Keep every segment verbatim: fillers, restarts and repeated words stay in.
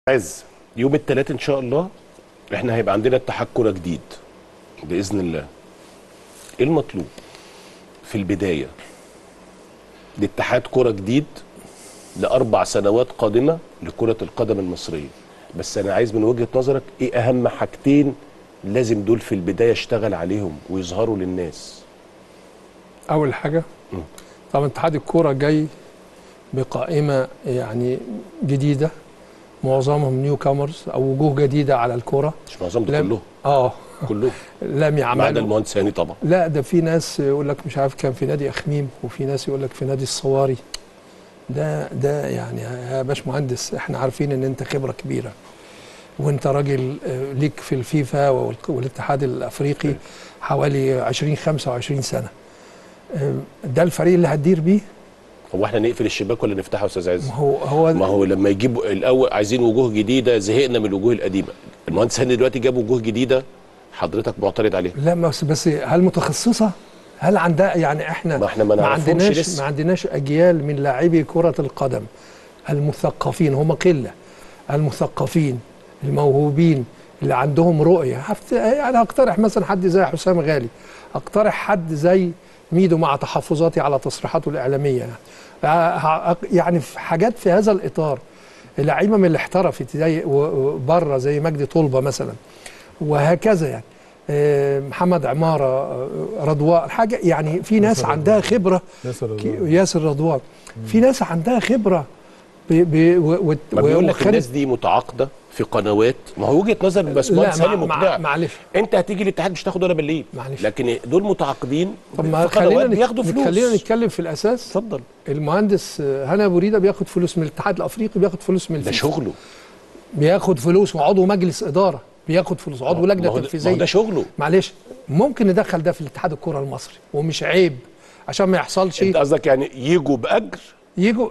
عز يوم الثلاث ان شاء الله احنا هيبقى عندنا اتحاد كوره جديد باذن الله. ايه المطلوب في البدايه لاتحاد كوره جديد لاربع سنوات قادمه لكره القدم المصريه؟ بس انا عايز من وجهه نظرك ايه اهم حاجتين لازم دول في البدايه اشتغل عليهم ويظهروا للناس؟ اول حاجه م. طبعا اتحاد الكوره جاي بقائمه يعني جديده، معظمهم نيو كامرز او وجوه جديده على الكوره. مش معظمهم ده كلهم؟ اه كلهم لم يعملوا ما عدا المهندس هاني طبعا. لا ده في ناس يقول لك مش عارف كان في نادي اخميم، وفي ناس يقول لك في نادي الصواري. ده ده يعني يا باشمهندس احنا عارفين ان انت خبره كبيره وانت راجل ليك في الفيفا والاتحاد الافريقي حوالي عشرين خمسة وعشرين سنه. ده الفريق اللي هتدير بيه؟ هو احنا نقفل الشباك ولا نفتحه يا استاذ عز؟ ما هو هو ما هو لما يجيبوا الاول عايزين وجوه جديده، زهقنا من الوجوه القديمه. المهندس هاني دلوقتي جاب وجوه جديده، حضرتك معترض عليها؟ لا بس بس هل متخصصه؟ هل عندها يعني احنا ما احنا ما, ما عندناش لسه. ما عندناش اجيال من لاعبي كره القدم المثقفين، هم قله، المثقفين الموهوبين اللي عندهم رؤيه. يعني اقترح مثلا حد زي حسام غالي، اقترح حد زي ميدو مع تحفظاتي على تصريحاته الاعلاميه، يعني يعني في حاجات في هذا الاطار. لعيبه من اللي احترفت زي بره زي مجدي طلبه مثلا، وهكذا يعني محمد عماره، رضوان، حاجه يعني في ناس عندها خبره. ياسر رضوان، في ناس عندها خبره. ما بيقول لك الناس دي متعاقده في قنوات. ما هو وجهه نظر باشمهندس هاني مقنعه. معلش انت هتيجي الاتحاد مش تاخد ولا مليم، لكن دول متعاقدين طب ما في قنوات بياخدوا فلوس. خلينا نتكلم في الاساس. اتفضل. المهندس هاني ابو ريده بياخد فلوس من الاتحاد الافريقي، بياخد فلوس من الفيفا. ده شغله. بياخد فلوس، وعضو مجلس اداره بياخد فلوس، عضو لجنه تنفيذيه. ما هو ده شغله. معلش ممكن ندخل ده في الاتحاد الكره المصري ومش عيب عشان ما يحصلش. انت قصدك يعني يجوا باجر؟ يجوا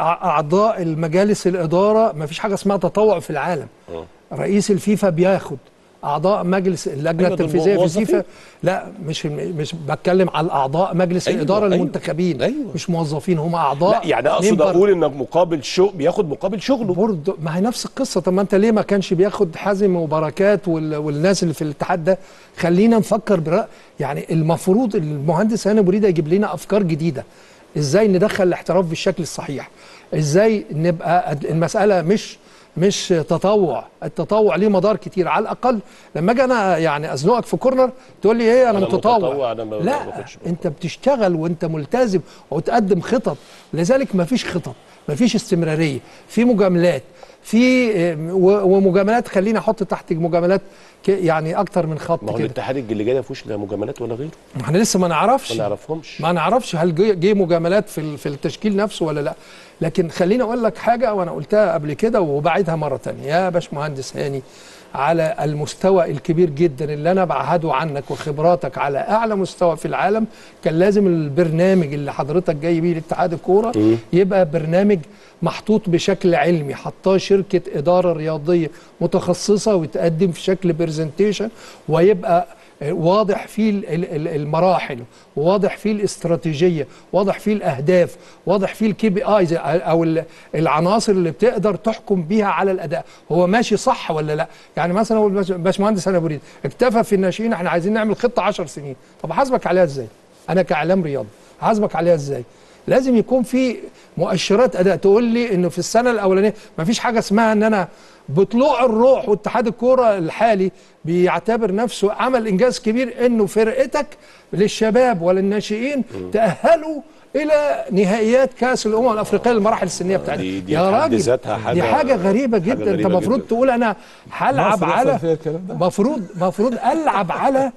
اعضاء المجالس الاداره. ما فيش حاجه اسمها تطوع في العالم. أوه. رئيس الفيفا بياخد، اعضاء مجلس اللجنه التنفيذيه في الفيفا. لا مش مش بتكلم على اعضاء مجلس أيوة الاداره أيوة المنتخبين. أيوة. مش موظفين، هم اعضاء. لا يعني اقصد اقول ان مقابل شغل بياخد مقابل شغله برضه. ما هي نفس القصه. طب ما انت ليه ما كانش بياخد حازم وبركات والناس اللي في الاتحاد ده؟ خلينا نفكر برأ... يعني المفروض المهندس هاني ابو ريده يجيب لنا افكار جديده. ازاي ندخل الاحتراف بالشكل الصحيح؟ ازاي نبقى المساله مش مش تطوع؟ التطوع ليه مدار كتير. على الاقل لما اجي انا يعني ازنقك في كورنر تقول لي ايه انا, أنا متطوع, متطوع أنا لا ما انت بتشتغل وانت ملتزم وتقدم خطط. لذلك ما فيش خطط، ما فيش استمراريه، في مجاملات، في ومجاملات. خليني احط تحت مجاملات يعني اكتر من خط كده. ما هو الاتحاد اللي جاي ده فيهوش لا مجاملات ولا غيره. ما احنا لسه ما نعرفش، ما نعرفهمش ما نعرفش هل جه مجاملات في في التشكيل نفسه ولا لا. لكن خليني اقول لك حاجه، وانا قلتها قبل كده وبعيدها مره ثانيه يا باشمهندس هاني. على المستوى الكبير جدا اللي انا بعهده عنك وخبراتك على اعلى مستوى في العالم، كان لازم البرنامج اللي حضرتك جاي بيه لاتحاد الكوره يبقى برنامج محطوط بشكل علمي، حطاه شركه اداره رياضيه متخصصه وتقدم في شكل برزنتيشن، ويبقى واضح فيه المراحل، وواضح فيه الاستراتيجيه، واضح فيه الاهداف، واضح فيه الكي بي ايز او العناصر اللي بتقدر تحكم بيها على الاداء. هو ماشي صح ولا لا؟ يعني مثلا هو باشمهندس هاني ابو ريده اكتفى في الناشئين احنا عايزين نعمل خطه عشر سنين. طب احاسبك عليها ازاي؟ انا كاعلام رياضي احاسبك عليها ازاي؟ لازم يكون في مؤشرات اداء تقول لي انه في السنه الاولانيه ما فيش حاجه اسمها ان انا بطلوع الروح. واتحاد الكوره الحالي بيعتبر نفسه عمل انجاز كبير انه فرقتك للشباب وللناشئين تاهلوا الى نهائيات كاس الامم الافريقيه للمراحل السنيه بتاعتها. دي, دي يا راجل حاجة دي حاجه غريبه جدا. حاجة غريبة انت المفروض تقول انا هلعب على المفروض المفروض العب على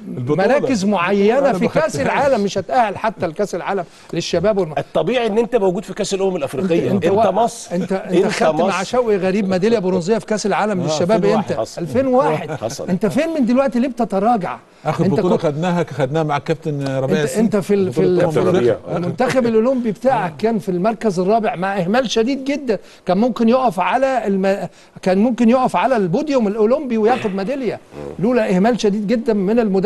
مراكز معينه في كاس العالم، مش هتأهل حتى لكاس العالم للشباب والم... الطبيعي ان انت موجود في كاس الامم الافريقيه. انت, انت, انت مصر. انت انت خدت مع شوقي غريب ميداليه برونزيه في كاس العالم للشباب امتى؟ ألفين وواحد. حصل. انت فين من دلوقتي؟ ليه بتتراجع؟ اخر بطوله خدناها خدناها مع الكابتن ربيع انت, انت في ال... في, ال... في المنتخب الاولمبي بتاعك كان في المركز الرابع مع اهمال شديد جدا. كان ممكن يقف على الم... كان ممكن يقف على البوديوم الاولمبي وياخد ميداليه لولا اهمال شديد جدا من المدرب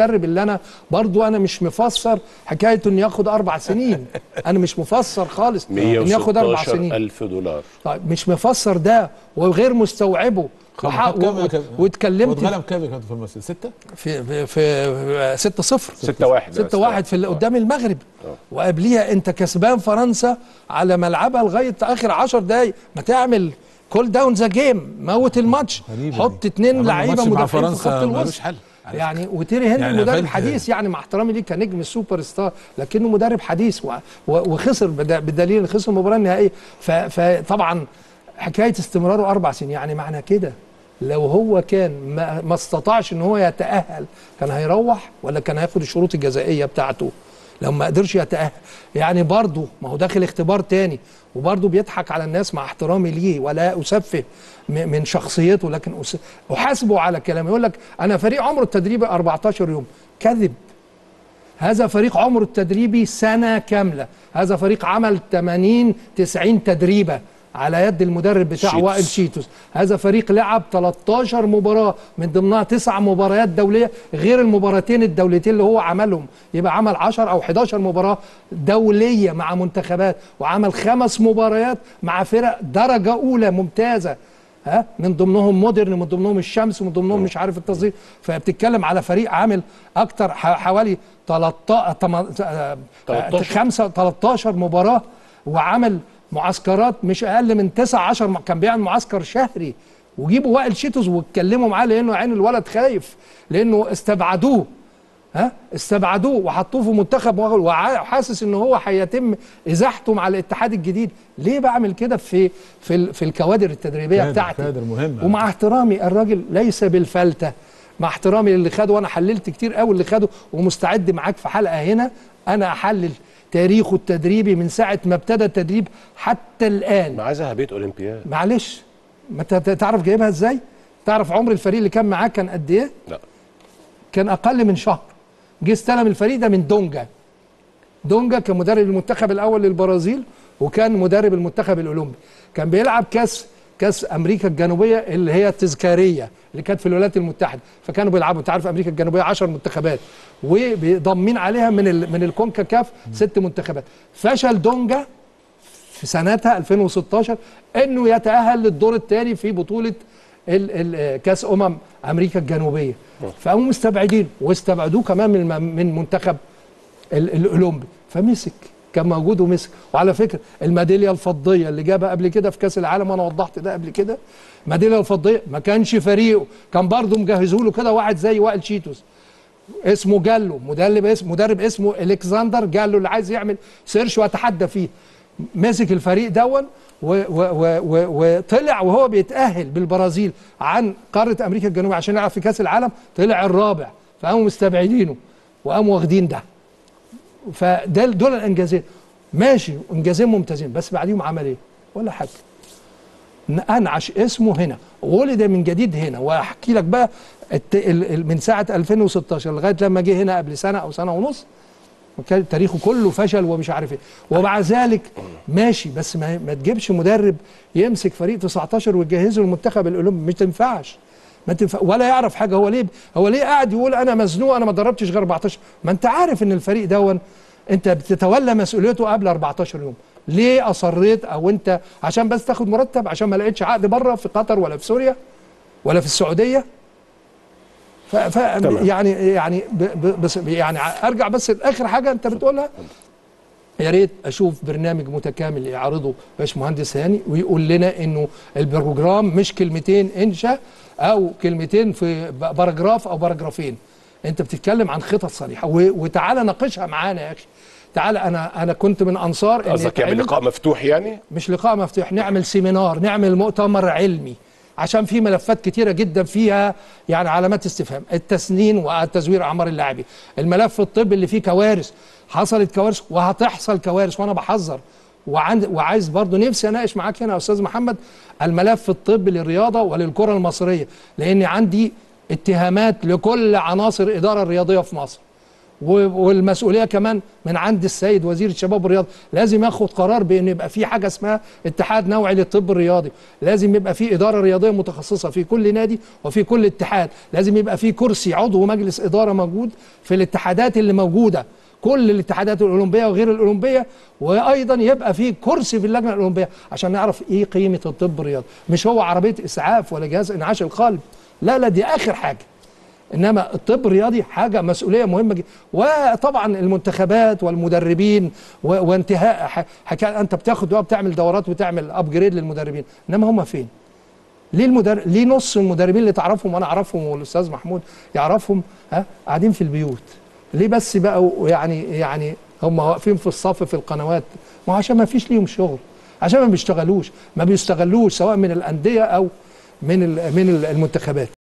المدرب اللي انا برضو انا مش مفسر حكايه انه ياخد اربع سنين. انا مش مفسر خالص انه ياخد اربع سنين. مية وستاشر ألف دولار. طيب مش مفسر ده وغير مستوعبه. واتكلمت واتغلب كام كان في المصري؟ ستة؟ في في, في ستة صفر ستة واحد ستة واحد في قدام المغرب. أوه. وقبليها انت كسبان فرنسا على ملعبها لغايه اخر عشر دقايق. ما تعمل كول داون ذا جيم، موت الماتش، حط اتنين لعيبه مدافعين في خط الوسط يعني. وتيري هنري يعني مدرب حديث يعني، مع احترامي ليه كنجم السوبر ستار، لكنه مدرب حديث وخسر بدليل خسر المباراه النهائيه. فطبعا حكايه استمراره اربع سنين يعني معنى كده لو هو كان ما, ما استطاعش ان هو يتاهل كان هيروح ولا كان هياخد الشروط الجزائيه بتاعته؟ لو ما قدرش يتاهل يعني برضه ما هو داخل اختبار تاني، وبرضه بيضحك على الناس مع احترامي ليه ولا اسفه من شخصيته، لكن احاسبه على كلامه. يقول لك انا فريق عمره التدريبي أربعتاشر يوم. كذب. هذا فريق عمره التدريبي سنه كامله. هذا فريق عمل ثمانين تسعين تدريبه على يد المدرب بتاعه وائل شيتوس. هذا فريق لعب تلتاشر مباراه من ضمنها تسع مباريات دوليه غير المباراتين الدوليتين اللي هو عملهم، يبقى عمل عشر او حداشر مباراه دوليه مع منتخبات، وعمل خمس مباريات مع فرق درجه اولى ممتازه، ها، من ضمنهم مودرن، من ضمنهم الشمس، من ضمنهم مش عارف التصدير. فبتتكلم على فريق عامل اكتر حوالي تلتاشر مباراه، وعمل معسكرات مش اقل من تسعة عشر. كان بيعمل معسكر شهري، وجيبوا وائل شيتوس واتكلموا معاه لانه عين الولد خايف، لانه استبعدوه، ها استبعدوه وحطوه في منتخب وحاسس ان هو هيتم ازاحته مع الاتحاد الجديد. ليه بعمل كده في في في الكوادر التدريبيه بتاعتي؟ كادر مهم. ومع احترامي الراجل ليس بالفلته، مع احترامي للي خده، وانا حللت كتير قوي اللي خده ومستعد معاك في حلقه هنا انا احلل تاريخه التدريبي من ساعه ما ابتدى التدريب حتى الان. معاه ذهبيه اولمبياد. معلش، ما تعرف جايبها ازاي؟ تعرف عمر الفريق اللي كان معاه كان قد ايه؟ لا، كان اقل من شهر. جه استلم الفريق ده من دونجا. دونجا كان مدرب المنتخب الاول للبرازيل، وكان مدرب المنتخب الاولمبي. كان بيلعب كاس كاس امريكا الجنوبيه اللي هي التذكاريه اللي كانت في الولايات المتحده، فكانوا بيلعبوا، انت عارف امريكا الجنوبيه عشر منتخبات وضامين عليها من ال من الكونكاكاف ست منتخبات. فشل دونجا في سنتها ألفين وستاشر انه يتاهل للدور الثاني في بطوله ال ال كاس امم امريكا الجنوبيه، فقاموا مستبعدين واستبعدوه كمان من من منتخب الاولمبي. فمسك، كان موجود ومسك. وعلى فكره الميداليه الفضيه اللي جابها قبل كده في كاس العالم، وانا وضحت ده قبل كده، الميداليه الفضيه ما كانش فريقه، كان برضه مجهزه له كده واحد زي وائل شيتوس اسمه جالو، مدرب اسمه مدرب اسمه الكسندر جالو، اللي عايز يعمل سيرش واتحدى فيه. مسك الفريق دون وطلع وهو بيتاهل بالبرازيل عن قاره امريكا الجنوبيه عشان يلعب في كاس العالم، طلع الرابع، فقاموا مستبعدينه وقاموا واخدين ده. فده دول الانجازين، ماشي، انجازين ممتازين، بس بعديهم عمل ايه؟ ولا حاجه. انعش اسمه هنا، ولد من جديد هنا. واحكي لك بقى من ساعه ألفين وستاشر لغايه لما جه هنا قبل سنه او سنه ونص، وكان تاريخه كله فشل ومش عارف ايه. ومع ذلك ماشي، بس ما, ما تجيبش مدرب يمسك فريق تسعتاشر ويجهزه المنتخب الاولمبي، مش تنفعش، ما تنفع، ولا يعرف حاجه. هو ليه هو ليه قاعد يقول انا مزنوق، انا ما دربتش غير أربعتاشر؟ ما انت عارف ان الفريق دون انت بتتولى مسؤوليته قبل أربعتاشر يوم. ليه اصريت؟ او انت عشان بس تاخد مرتب؟ عشان ما لقيتش عقد بره في قطر ولا في سوريا ولا في السعوديه؟ ف, ف يعني يعني بس يعني ارجع بس لاخر حاجه انت بتقولها. يا ريت اشوف برنامج متكامل يعرضه باشمهندس هاني ويقول لنا انه البروجرام مش كلمتين انشا او كلمتين في باراجراف او باراجرافين. انت بتتكلم عن خطط صريحه، وتعالى ناقشها معانا يا اخي. تعالى، انا انا كنت من انصار ان قصدك يعمل لقاء مفتوح، يعني مش لقاء مفتوح، نعمل سيمينار، نعمل مؤتمر علمي، عشان في ملفات كتيره جدا فيها يعني علامات استفهام. التسنين وتزوير اعمار اللاعبين، الملف الطبي اللي فيه كوارث، حصلت كوارث وهتحصل كوارث وانا بحذر. وعند وعايز برضه نفسي اناقش معاك هنا يا استاذ محمد الملف الطبي للرياضه وللكره المصريه، لان عندي اتهامات لكل عناصر الاداره الرياضيه في مصر، والمسؤوليه كمان من عند السيد وزير الشباب والرياضه. لازم ياخد قرار بان يبقى في حاجه اسمها اتحاد نوعي للطب الرياضي، لازم يبقى في اداره رياضيه متخصصه في كل نادي وفي كل اتحاد، لازم يبقى في كرسي عضو مجلس اداره موجود في الاتحادات اللي موجوده، كل الاتحادات الاولمبيه وغير الاولمبيه، وايضا يبقى في كرسي في اللجنه الاولمبيه عشان نعرف ايه قيمه الطب الرياضي. مش هو عربيه اسعاف ولا جهاز انعاش القلب، لا لا دي اخر حاجه. انما الطب الرياضي حاجه مسؤوليه مهمه جدا. وطبعا المنتخبات والمدربين وانتهاء حكايه انت بتاخد بقى بتعمل دورات وتعمل ابجريد للمدربين، انما هم فين؟ ليه المدرب ليه نص المدربين اللي تعرفهم وانا اعرفهم والاستاذ محمود يعرفهم ها قاعدين في البيوت؟ ليه بس بقوا يعني يعني هم واقفين في الصف في القنوات؟ ما عشان ما فيش ليهم شغل، عشان ما بيشتغلوش ما بيستغلوش سواء من الانديه او من من المنتخبات.